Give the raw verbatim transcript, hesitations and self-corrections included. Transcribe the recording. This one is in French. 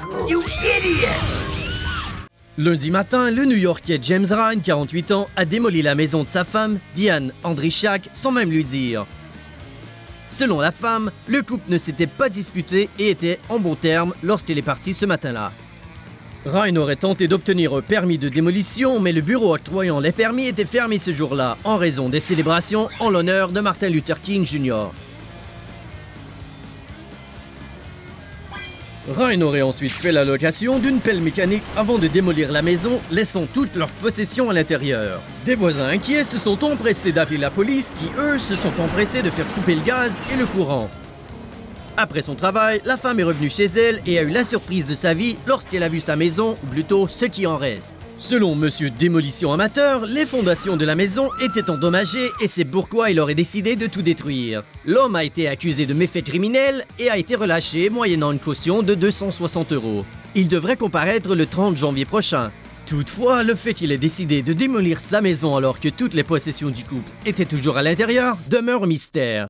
You idiot! Lundi matin, le New-Yorkais James Ryan, quarante-huit ans, a démoli la maison de sa femme, Diane Andrichak, sans même lui dire. Selon la femme, le couple ne s'était pas disputé et était en bons termes lorsqu'elle est partie ce matin-là. Ryan aurait tenté d'obtenir un permis de démolition, mais le bureau octroyant les permis était fermé ce jour-là en raison des célébrations en l'honneur de Martin Luther King junior Ryan aurait ensuite fait la location d'une pelle mécanique avant de démolir la maison, laissant toutes leurs possessions à l'intérieur. Des voisins inquiets se sont empressés d'appeler la police qui, eux, se sont empressés de faire couper le gaz et le courant. Après son travail, la femme est revenue chez elle et a eu la surprise de sa vie lorsqu'elle a vu sa maison, ou plutôt ce qui en reste. Selon Monsieur Démolition Amateur, les fondations de la maison étaient endommagées et c'est pourquoi il aurait décidé de tout détruire. L'homme a été accusé de méfaits criminels et a été relâché moyennant une caution de deux cent soixante euros. Il devrait comparaître le trente janvier prochain. Toutefois, le fait qu'il ait décidé de démolir sa maison alors que toutes les possessions du couple étaient toujours à l'intérieur demeure un mystère.